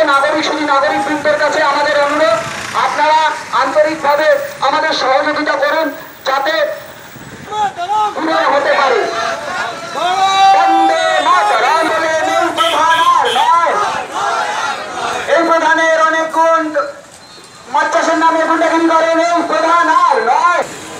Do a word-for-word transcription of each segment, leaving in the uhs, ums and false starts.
নাগরিক শুধু নাগরিক বৃন্দের কাছে আমাদের অনুরোধ, আপনারা আন্তরিকভাবে আমাদের সহযোগিতা করুন যাতে হতে পারে। এই প্রধানের অনেক গুণ, মাছ চাষের নামে গুন্ডাগিরি করেন এই প্রধান আর নয়।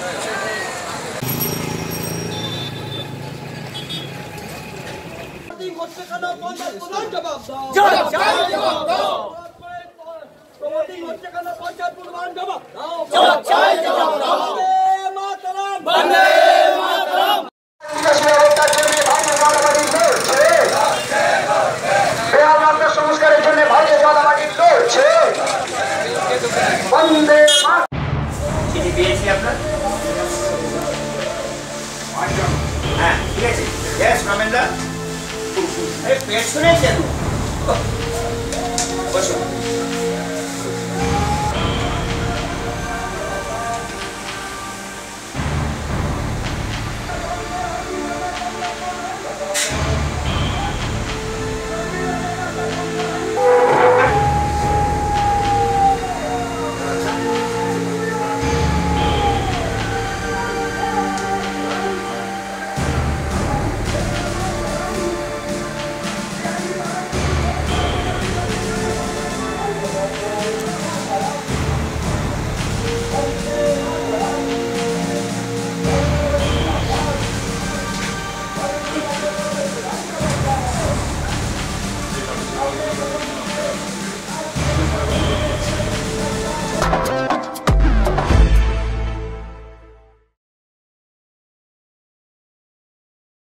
সংস্কারের জন্য ভারতীয় জনতা পার্টি লড়ছে। বন্দে চিঠি পেয়েছি আপনার? হ্যাঁ ঠিক আছে। Yes, Ramendra. আরে পেট শুনেছেন? বসুন।